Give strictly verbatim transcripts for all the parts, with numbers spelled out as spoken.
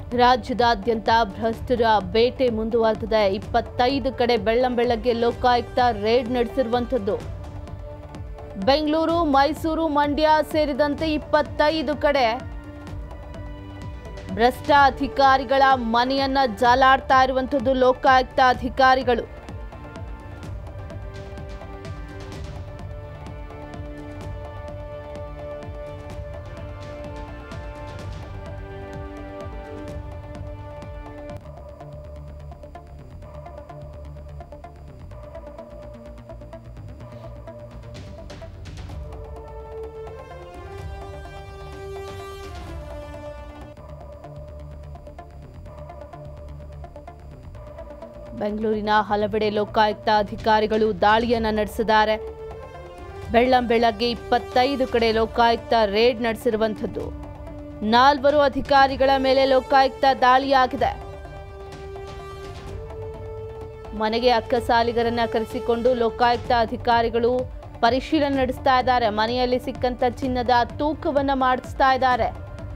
ರಾಜ್ಯದಾದ್ಯಂತ ಭ್ರಷ್ಟರ ಬೇಟೆ ಮುಂದುವರೆದಿದೆ. ಇಪ್ಪತ್ತೈದು ಕಡೆ ಬೆಳ್ಳಂಬೆಳಗ್ಗೆ ಲೋಕಾಯುಕ್ತ ರೇಡ್ ನಡೆಸಿರುವಂಥದ್ದು. ಬೆಂಗಳೂರು, ಮೈಸೂರು, ಮಂಡ್ಯ ಸೇರಿದಂತೆ ಇಪ್ಪತ್ತೈದು ಕಡೆ ಭ್ರಷ್ಟ ಅಧಿಕಾರಿಗಳ ಮನೆಯನ್ನ ಜಾಲಾಡ್ತಾ ಇರುವಂಥದ್ದು ಲೋಕಾಯುಕ್ತ ಅಧಿಕಾರಿಗಳು. ಬೆಂಗಳೂರಿನ ಹಲವೆಡೆ ಲೋಕಾಯುಕ್ತ ಅಧಿಕಾರಿಗಳು ದಾಳಿಯನ್ನ ನಡೆಸಿದ್ದಾರೆ. ಬೆಳ್ಳಂಬೆಳಗ್ಗೆ ಇಪ್ಪತ್ತೈದು ಕಡೆ ಲೋಕಾಯುಕ್ತ ರೇಡ್ ನಡೆಸಿರುವಂಥದ್ದು. ನಾಲ್ವರು ಅಧಿಕಾರಿಗಳ ಮೇಲೆ ಲೋಕಾಯುಕ್ತ ದಾಳಿಯಾಗಿದೆ. ಮನೆಗೆ ಅಕ್ಕಸಾಲಿಗರನ್ನ ಕರೆಸಿಕೊಂಡು ಲೋಕಾಯುಕ್ತ ಅಧಿಕಾರಿಗಳು ಪರಿಶೀಲನೆ ನಡೆಸ್ತಾ ಇದ್ದಾರೆ. ಮನೆಯಲ್ಲಿ ಸಿಕ್ಕಂತ ಚಿನ್ನದ ತೂಕವನ್ನ ಮಾಡಿಸ್ತಾ ಇದ್ದಾರೆ.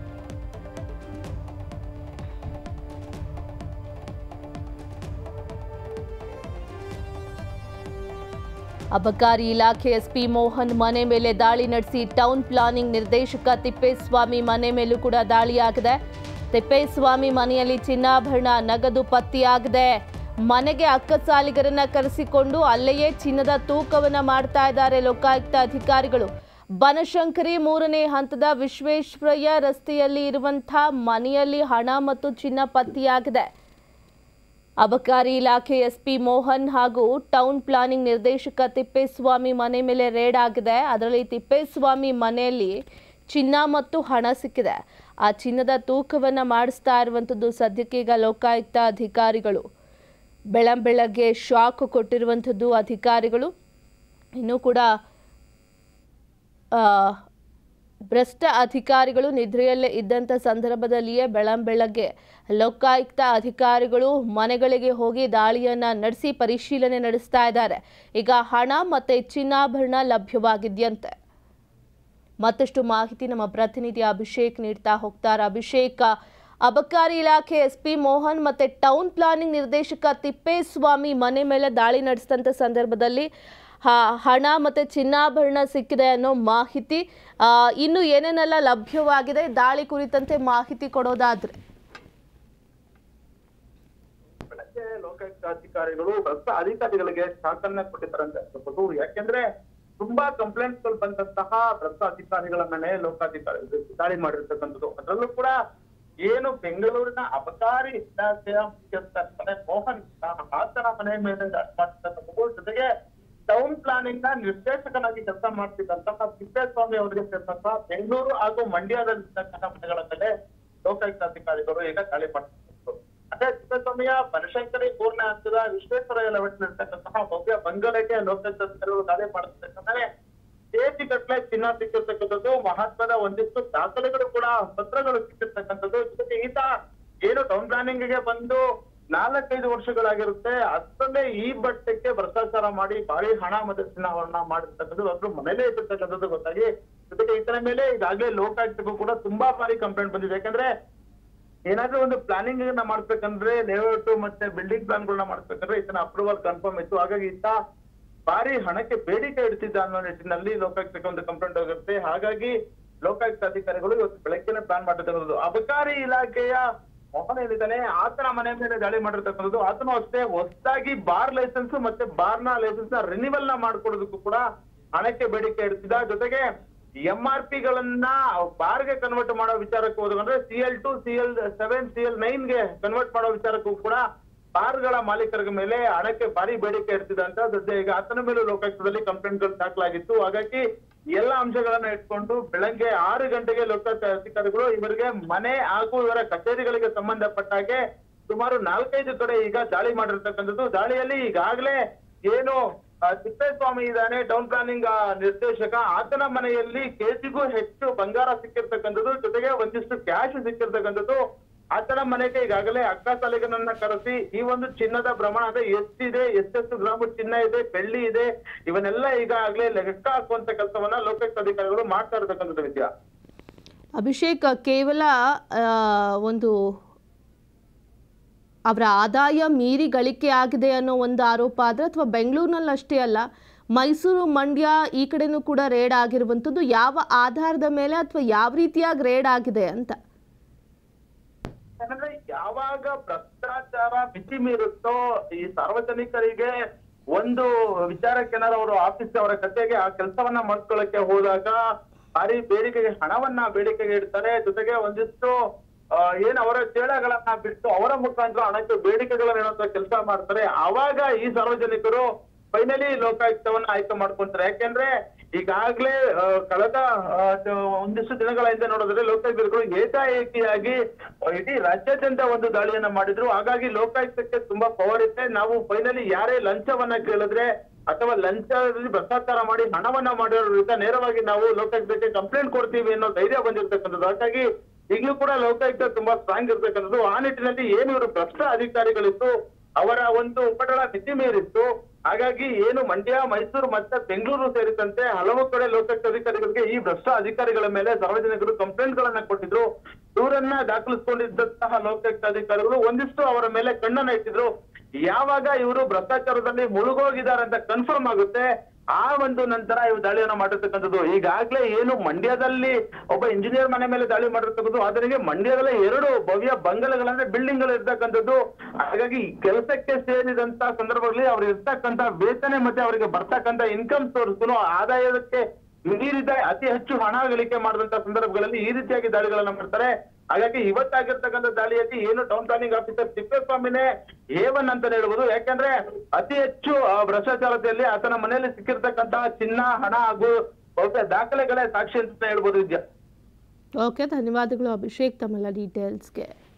ಅಬಕಾರಿ ಇಲಾಖೆ ಎಸ್ಪಿ ಮೋಹನ್ ಮನೆ ಮೇಲೆ ದಾಳಿ ನಡೆಸಿ ಟೌನ್ ಪ್ಲಾನಿಂಗ್ ನಿರ್ದೇಶಕ ತಿಪ್ಪೇಸ್ವಾಮಿ ಮನೆ ಮೇಲೂ ಕೂಡ ದಾಳಿಯಾಗಿದೆ. ತಿಪ್ಪೇಸ್ವಾಮಿ ಮನೆಯಲ್ಲಿ ಚಿನ್ನಾಭರಣ, ನಗದು ಪತ್ತೆಯಾಗಿದೆ. ಮನೆಗೆ ಅಕ್ಕಸಾಲಿಗರನ್ನ ಕರೆಸಿಕೊಂಡು ಅಲ್ಲೆಯೇ ಚಿನ್ನದ ತೂಕವನ್ನ ಮಾಡ್ತಾ ಇದ್ದಾರೆ ಲೋಕಾಯುಕ್ತ ಅಧಿಕಾರಿಗಳು. ಬನಶಂಕರಿ ಮೂರನೇ ಹಂತದ ವಿಶ್ವೇಶ್ವರಯ್ಯ ರಸ್ತೆಯಲ್ಲಿ ಇರುವಂತಹ ಮನೆಯಲ್ಲಿ ಹಣ ಮತ್ತು ಚಿನ್ನ ಪತ್ತೆಯಾಗಿದೆ. ಅಬಕಾರಿ ಇಲಾಖೆ ಎಸ್ಪಿ ಮೋಹನ್ ಹಾಗೂ ಟೌನ್ ಪ್ಲಾನಿಂಗ್ ನಿರ್ದೇಶಕ ತಿಪ್ಪೇಸ್ವಾಮಿ ಮನೆ ಮೇಲೆ ರೇಡ್ ಆಗಿದೆ. ಅದರಲ್ಲಿ ತಿಪ್ಪೇಸ್ವಾಮಿ ಮನೆಯಲ್ಲಿ ಚಿನ್ನ ಮತ್ತು ಹಣ ಸಿಕ್ಕಿದೆ. ಆ ಚಿನ್ನದ ತೂಕವನ್ನು ಮಾಡಿಸ್ತಾ ಇರುವಂಥದ್ದು ಸದ್ಯಕ್ಕೆ ಈಗ ಲೋಕಾಯುಕ್ತ ಅಧಿಕಾರಿಗಳು. ಬೆಳಂಬೆಳಗ್ಗೆ ಶಾಕ್ ಕೊಟ್ಟಿರುವಂಥದ್ದು ಅಧಿಕಾರಿಗಳು. ಇನ್ನೂ ಕೂಡ ಭ್ರಷ್ಟ ಅಧಿಕಾರಿಗಳು ನಿದ್ರೆಯಲ್ಲೇ ಇದ್ದಂಥ ಸಂದರ್ಭದಲ್ಲಿಯೇ ಬೆಳಂಬೆಳಗ್ಗೆ ಲೋಕಾಯುಕ್ತ ಅಧಿಕಾರಿಗಳು ಮನೆಗಳಿಗೆ ಹೋಗಿ ದಾಳಿಯನ್ನ ನಡೆಸಿ ಪರಿಶೀಲನೆ ನಡೆಸ್ತಾ ಇದ್ದಾರೆ. ಈಗ ಹಣ ಮತ್ತೆ ಚಿನ್ನಾಭರಣ ಲಭ್ಯವಾಗಿದೆಯಂತೆ. ಮತ್ತಷ್ಟು ಮಾಹಿತಿ ನಮ್ಮ ಪ್ರತಿನಿಧಿ ಅಭಿಷೇಕ್ ನೀಡ್ತಾ ಹೋಗ್ತಾರೆ. ಅಭಿಷೇಕ್, ಅಬಕಾರಿ ಇಲಾಖೆ ಎಸ್ಪಿ ಮೋಹನ್ ಮತ್ತೆ ಟೌನ್ ಪ್ಲಾನಿಂಗ್ ನಿರ್ದೇಶಕ ತಿಪ್ಪೇಸ್ವಾಮಿ ಮನೆ ಮೇಲೆ ದಾಳಿ ನಡೆಸಿದಂಥ ಸಂದರ್ಭದಲ್ಲಿ ಹಣ ಮತ್ತೆ ಚಿನ್ನಾಭರಣ ಸಿಕ್ಕಿದೆ ಅನ್ನೋ ಮಾಹಿತಿ, ಇನ್ನು ಏನೇನೆಲ್ಲ ಲಭ್ಯವಾಗಿದೆ ದಾಳಿ ಕುರಿತಂತೆ ಮಾಹಿತಿ ಕೊಡೋದಾದ್ರೆ? ಬೆಳಗ್ಗೆ ಲೋಕಾಯುಕ್ತ ಅಧಿಕಾರಿಗಳು ಭ್ರಷ್ಟ ಅಧಿಕಾರಿಗಳಿಗೆ ಶಾಕನ್ನ ಕೊಟ್ಟಿದ್ದಾರೆ ಅಂತ ಹೇಳ್ಬೋದು. ಯಾಕೆಂದ್ರೆ ತುಂಬಾ ಕಂಪ್ಲೇಂಟ್ಸ್ ಗಳು ಬಂದಂತಹ ಭ್ರಷ್ಟ ಅಧಿಕಾರಿಗಳ ಮೇಲೆ ಲೋಕಾಧಿಕಾರಿಗಳು ದಾಳಿ ಮಾಡಿರ್ತಕ್ಕಂಥದ್ದು. ಅದರಲ್ಲೂ ಕೂಡ ಏನು ಬೆಂಗಳೂರಿನ ಅಬಕಾರಿ ಇಲಾಖೆಯ ಮುಖ್ಯಸ್ಥ ಮೋಹನ್ ಆತನ ಮನೆ ಮೇಲೆ ದಾಳಿ ಮಾಡ್ತಕ್ಕಂಥದ್ದು. ಜೊತೆಗೆ ಟೌನ್ ಪ್ಲಾನಿಂಗ್ ನ ನಿರ್ದೇಶಕನಾಗಿ ಕೆಲಸ ಮಾಡ್ತಿದ್ದಂತಹ ತಿಪ್ಪೇಸ್ವಾಮಿ ಅವರಿಗೆ ಸೇರಿದಂತಹ ಬೆಂಗಳೂರು ಹಾಗೂ ಮಂಡ್ಯದಲ್ಲಿರ್ತಕ್ಕಂಥ ಮನೆಗಳ ಮೇಲೆ ಲೋಕಾಯುಕ್ತ ಅಧಿಕಾರಿಗಳು ಈಗ ದಾಳಿ ಮಾಡ್ತಿದ್ರು. ಅದೇ ತಿಪ್ಪೇಸ್ವಾಮಿಯ ಬನಶಂಕರಿ ಮೂರನೇ ಹಂತದ ವಿಶ್ವೇಶ್ವರಯ್ಯ ಲೆವೆಟ್ನಲ್ಲಿರ್ತಕ್ಕಂತಹ ಭವ್ಯ ಬಂಗಲೆಗೆ ಲೋಕಾಯುಕ್ತ ಅಧಿಕಾರಿಗಳು ದಾಳಿ ಮಾಡ್ತಿರ್ತಕ್ಕಂಥದ್ದು. ಕೆಜಿ ಗಟ್ಟಲೆ ಚಿನ್ನ ಸಿಕ್ಕಿರ್ತಕ್ಕಂಥದ್ದು, ಮಹತ್ವದ ಒಂದಿಷ್ಟು ದಾಖಲೆಗಳು ಕೂಡ ಪತ್ರಗಳು ಸಿಕ್ಕಿರ್ತಕ್ಕಂಥದ್ದು. ಜೊತೆಗೆ ಈತ ಏನು ಟೌನ್ ಪ್ಲಾನಿಂಗ್ ಗೆ ಬಂದು ನಾಲ್ಕೈದು ವರ್ಷಗಳಾಗಿರುತ್ತೆ, ಅಷ್ಟರಲ್ಲೇ ಈ ಬಟ್ಟೆಗೆ ಭ್ರಷ್ಟಾಚಾರ ಮಾಡಿ ಭಾರಿ ಹಣ ಮತ್ತೆ ಚಿನ್ನಾಭರಣ ಮಾಡಿರ್ತಕ್ಕಂಥದ್ದು ಅದ್ರ ಮನೇಲೇ ಇಟ್ಟಿರ್ತಕ್ಕಂಥದ್ದು ಗೊತ್ತಾಗಿ, ಜೊತೆಗೆ ಈತನ ಮೇಲೆ ಈಗಾಗಲೇ ಲೋಕಾಯುಕ್ತಕ್ಕೂ ಕೂಡ ತುಂಬಾ ಬಾರಿ ಕಂಪ್ಲೇಂಟ್ ಬಂದಿದೆ. ಯಾಕಂದ್ರೆ ಏನಾದ್ರೂ ಒಂದು ಪ್ಲಾನಿಂಗ್ ನ ಮಾಡ್ಬೇಕಂದ್ರೆ ಲೇಔಟ್ ಮತ್ತೆ ಬಿಲ್ಡಿಂಗ್ ಪ್ಲಾನ್ ಗಳನ್ನ ಮಾಡ್ಬೇಕಂದ್ರೆ ಈತನ ಅಪ್ರೂವಲ್ ಕನ್ಫರ್ಮ್ ಇತ್ತು. ಹಾಗಾಗಿ ಈತ ಭಾರಿ ಹಣಕ್ಕೆ ಬೇಡಿಕೆ ಇಡ್ತಿದ್ದ ಅನ್ನೋ ನಿಟ್ಟಿನಲ್ಲಿ ಲೋಕಾಯುಕ್ತಕ್ಕೆ ಒಂದು ಕಂಪ್ಲೇಂಟ್ ಹೋಗುತ್ತೆ. ಹಾಗಾಗಿ ಲೋಕಾಯುಕ್ತ ಅಧಿಕಾರಿಗಳು ಇವತ್ತು ಬೆಳಗ್ಗೆನೆ ಪ್ಲಾನ್ ಮಾಡಿರ್ತಕ್ಕಂಥದ್ದು. ಅಬಕಾರಿ ಇಲಾಖೆಯ ಮೋಹನ್ ಏನಿದ್ದಾನೆ ಆತನ ಮನೆ ಮೇಲೆ ದಾಳಿ ಮಾಡಿರ್ತಕ್ಕಂಥದ್ದು. ಆತನು ಅಷ್ಟೇ ಹೊಸದಾಗಿ ಬಾರ್ ಲೈಸೆನ್ಸ್ ಮತ್ತೆ ಬಾರ್ ನ ಲೈಸೆನ್ಸ್ ನ ರಿನಿವಲ್ ನ ಮಾಡ್ಕೊಡೋದಕ್ಕೂ ಕೂಡ ಹಣಕ್ಕೆ ಬೇಡಿಕೆ ಇಡ್ತಿದ್ದ. ಜೊತೆಗೆ ಎಂ ಆರ್ ಪಿ ಗಳನ್ನ ಬಾರ್ ಗೆ ಕನ್ವರ್ಟ್ ಮಾಡೋ ವಿಚಾರಕ್ಕೆ ಹೋದ್ರೆ C L two C L seven C L nine ಗೆ ಕನ್ವರ್ಟ್ ಮಾಡೋ ವಿಚಾರಕ್ಕೂ ಕೂಡ ಬಾರ್ ಗಳ ಮಾಲೀಕರ ಮೇಲೆ ಹಣಕ್ಕೆ ಭಾರಿ ಬೇಡಿಕೆ ಇಡ್ತಿದ್ದ ಅಂತ ಸದ್ಯ ಈಗ ಆತನ ಮೇಲೂ ಲೋಕಾಯುಕ್ತದಲ್ಲಿ ಕಂಪ್ಲೇಂಟ್ ಗಳು ದಾಖಲಾಗಿತ್ತು. ಹಾಗಾಗಿ ಎಲ್ಲ ಅಂಶಗಳನ್ನ ಇಟ್ಕೊಂಡು ಬೆಳಗ್ಗೆ ಆರು ಗಂಟೆಗೆ ಲೋಕಾಯುಕ್ತ ಅಧಿಕಾರಿಗಳು ಇವರಿಗೆ ಮನೆ ಹಾಗೂ ಇವರ ಕಚೇರಿಗಳಿಗೆ ಸಂಬಂಧಪಟ್ಟ ಹಾಗೆ ಸುಮಾರು ನಾಲ್ಕೈದು ಕಡೆ ಈಗ ದಾಳಿ ಮಾಡಿರ್ತಕ್ಕಂಥದ್ದು. ದಾಳಿಯಲ್ಲಿ ಈಗಾಗಲೇ ಏನು ತಿಪ್ಪೇಸ್ವಾಮಿ ಇದ್ದಾನೆ ಟೌನ್ ಪ್ಲಾನಿಂಗ್ ನಿರ್ದೇಶಕ, ಆತನ ಮನೆಯಲ್ಲಿ ಕೆಜಿಗೂ ಹೆಚ್ಚು ಬಂಗಾರ ಸಿಕ್ಕಿರ್ತಕ್ಕಂಥದ್ದು, ಜೊತೆಗೆ ಒಂದಿಷ್ಟು ಕ್ಯಾಶ್ ಸಿಕ್ಕಿರ್ತಕ್ಕಂಥದ್ದು. ಆತನ ಮನೆಗೆ ಈಗಾಗಲೇ ಅಕ್ಕಸಾಲಿಗನನ್ನ ಕರೆಸಿ ಈ ಒಂದು ಚಿನ್ನದ ಪ್ರಮಾಣ ಅದೇ ಎಷ್ಟಿದೆ, ಎಷ್ಟೆಷ್ಟು ಗ್ರಾಮ ಚಿನ್ನ ಇದೆ, ಬೆಳ್ಳಿ ಇದೆ, ಇವನ್ನೆಲ್ಲ ಈಗಾಗಲೇ ಲೆಕ್ಕ ಹಾಕುವಂತ ಕೆಲಸವನ್ನ ಲೋಕಾಯುಕ್ತ ಅಧಿಕಾರಿಗಳು ಮಾಡ್ತಾ ಇರತಕ್ಕಂಥದ್ದು. ವಿದ್ಯಾ ಅಭಿಷೇಕ್, ಕೇವಲ ಒಂದು ಅವರ ಆದಾಯ ಮೀರಿ ಗಳಿಕೆ ಆಗಿದೆ ಅನ್ನೋ ಒಂದು ಆರೋಪ ಆದರೆ, ಅಥವಾ ಬೆಂಗಳೂರಿನಲ್ಲಿ ಅಷ್ಟೇ ಅಲ್ಲ ಮೈಸೂರು ಮಂಡ್ಯ ಈ ಕಡೆನೂ ಕೂಡ ರೇಡ್ ಆಗಿರುವಂಥದ್ದು ಯಾವ ಆಧಾರದ ಮೇಲೆ ಅಥವಾ ಯಾವ ರೀತಿಯಾಗಿ ರೇಡ್ ಆಗಿದೆ ಅಂತ? ಯಾಕಂದ್ರೆ ಯಾವಾಗ ಭ್ರಷ್ಟಾಚಾರ ಮಿತಿ ಮೀರುತ್ತೋ ಈ ಸಾರ್ವಜನಿಕರಿಗೆ ಒಂದು ವಿಚಾರಕ್ಕೆ ಏನಾದ್ರು ಅವರು ಆಫೀಸ್ ಅವರ ಕಚೇರಿಗೆ ಆ ಕೆಲಸವನ್ನ ಮಾಡ್ಕೊಳ್ಳಕ್ಕೆ ಹೋದಾಗ ಭಾರಿ ಬೇಡಿಕೆಗೆ ಹಣವನ್ನ ಬೇಡಿಕೆಗೆ ಇಡ್ತಾರೆ. ಜೊತೆಗೆ ಒಂದಿಷ್ಟು ಏನ್ ಅವರ ಚೇಳಗಳನ್ನ ಬಿಟ್ಟು ಅವರ ಮುಖಾಂತರ ಹಣಕ್ಕೆ ಬೇಡಿಕೆಗಳನ್ನ ಹೇಳುವಂತ ಕೆಲಸ ಮಾಡ್ತಾರೆ. ಆವಾಗ ಈ ಸಾರ್ವಜನಿಕರು ಫೈನಲಿ ಲೋಕಾಯುಕ್ತವನ್ನ ಆಯ್ಕೆ ಮಾಡ್ಕೊಂತಾರೆ. ಯಾಕೆಂದ್ರೆ ಈಗಾಗ್ಲೇ ಕಳೆದ ಒಂದಿಷ್ಟು ದಿನಗಳ ಹಿಂದೆ ನೋಡಿದ್ರೆ ಲೋಕಾಯುಕ್ತರು ಏಕಾಏಕಿಯಾಗಿ ಇಡೀ ರಾಜ್ಯಾದ್ಯಂತ ಒಂದು ದಾಳಿಯನ್ನ ಮಾಡಿದ್ರು. ಹಾಗಾಗಿ ಲೋಕಾಯುಕ್ತಕ್ಕೆ ತುಂಬಾ ಪವರ್ ಇದೆ. ನಾವು ಫೈನಲಿ ಯಾರೇ ಲಂಚವನ್ನ ಕೇಳಿದ್ರೆ ಅಥವಾ ಲಂಚದಲ್ಲಿ ಭ್ರಷ್ಟಾಚಾರ ಮಾಡಿ ಹಣವನ್ನ ಮಾಡಿರೋರ ವಿರುದ್ಧ ನೇರವಾಗಿ ನಾವು ಲೋಕಾಯುಕ್ತಕ್ಕೆ ಕಂಪ್ಲೇಂಟ್ ಕೊಡ್ತೀವಿ ಅನ್ನೋ ಧೈರ್ಯ ಬಂದಿರ್ತಕ್ಕಂಥದ್ದು. ಹಾಗಾಗಿ ಈಗಲೂ ಕೂಡ ಲೋಕಾಯುಕ್ತ ತುಂಬಾ ಸ್ಟ್ರಾಂಗ್ ಇರ್ತಕ್ಕಂಥದ್ದು. ಆ ನಿಟ್ಟಿನಲ್ಲಿ ಏನು ಇವರು ಭ್ರಷ್ಟ ಅಧಿಕಾರಿಗಳಿತ್ತು ಅವರ ಒಂದು ಉಪಟಳ ಮಿತಿ ಮೀರಿತ್ತು. ಹಾಗಾಗಿ ಏನು ಮಂಡ್ಯ, ಮೈಸೂರು ಮತ್ತೆ ಬೆಂಗಳೂರು ಸೇರಿದಂತೆ ಹಲವು ಕಡೆ ಲೋಕಾಯುಕ್ತ ಅಧಿಕಾರಿಗಳಿಗೆ ಈ ಭ್ರಷ್ಟ ಅಧಿಕಾರಿಗಳ ಮೇಲೆ ಸಾರ್ವಜನಿಕರು ಕಂಪ್ಲೇಂಟ್ ಗಳನ್ನ ಕೊಟ್ಟಿದ್ರು. ದೂರನ್ನ ದಾಖಲಿಸಿಕೊಂಡಿದ್ದಂತಹ ಲೋಕಾಯುಕ್ತ ಅಧಿಕಾರಿಗಳು ಒಂದಿಷ್ಟು ಅವರ ಮೇಲೆ ಕಣ್ಣನ್ನ ಇಟ್ಟಿದ್ರು. ಯಾವಾಗ ಇವರು ಭ್ರಷ್ಟಾಚಾರದಲ್ಲಿ ಮುಳುಗೋಗಿದ್ದಾರೆ ಅಂತ ಕನ್ಫರ್ಮ್ ಆಗುತ್ತೆ, ಆ ಒಂದು ನಂತರ ಇವರು ದಾಳಿಯನ್ನ ಮಾಡಿರ್ತಕ್ಕಂಥದ್ದು. ಈಗಾಗ್ಲೇ ಏನು ಮಂಡ್ಯದಲ್ಲಿ ಒಬ್ಬ ಇಂಜಿನಿಯರ್ ಮನೆ ಮೇಲೆ ದಾಳಿ ಮಾಡಿರ್ತಕ್ಕಂಥದ್ದು, ಅದರಿಗೆ ಮಂಡ್ಯದಲ್ಲೇ ಎರಡು ಭವ್ಯ ಬಂಗಲೆಗಳಂದ್ರೆ ಬಿಲ್ಡಿಂಗ್ ಗಳು ಇರ್ತಕ್ಕಂಥದ್ದು. ಹಾಗಾಗಿ ಕೆಲಸಕ್ಕೆ ಸೇರಿದಂತ ಸಂದರ್ಭಗಳಲ್ಲಿ ಅವ್ರು ಇರ್ತಕ್ಕಂಥ ವೇತನೆ ಮತ್ತೆ ಅವರಿಗೆ ಬರ್ತಕ್ಕಂಥ ಇನ್ಕಮ್ ಸೋರ್ಸ್ ಆದಾಯಕ್ಕೆ ಮೀರಿದ ಅತಿ ಹೆಚ್ಚು ಹಣ ಗಳಿಕೆ ಮಾಡಿದಂತ ಸಂದರ್ಭಗಳಲ್ಲಿ ಈ ರೀತಿಯಾಗಿ ದಾಳಿಗಳನ್ನ ಮಾಡ್ತಾರೆ. ಹಾಗಾಗಿ ಇವತ್ತಾಗಿರ್ತಕ್ಕಂಥ ದಾಳಿಯಲ್ಲಿ ಏನು ಟೌನ್ ಪ್ಲಾನಿಂಗ್ ಆಫೀಸರ್ ತಿಪ್ಪೇಸ್ವಾಮಿನೇ ಏವನ್ ಅಂತಾನೆ ಹೇಳ್ಬೋದು. ಯಾಕಂದ್ರೆ ಅತಿ ಹೆಚ್ಚು ಭ್ರಷ್ಟಾಚಾರದಲ್ಲಿ ಆತನ ಮನೆಯಲ್ಲಿ ಸಿಕ್ಕಿರ್ತಕ್ಕಂತಹ ಚಿನ್ನ, ಹಣ ಹಾಗೂ ಬಹುತೇಕ ದಾಖಲೆಗಳೇ ಸಾಕ್ಷಿ ಅಂತ ಹೇಳ್ಬೋದು ವಿದ್ಯಾ. ಓಕೆ, ಧನ್ಯವಾದಗಳು ಅಭಿಷೇಕ್ ತಮ್ಮೆಲ್ಲ ಡೀಟೇಲ್ಸ್ಗೆ.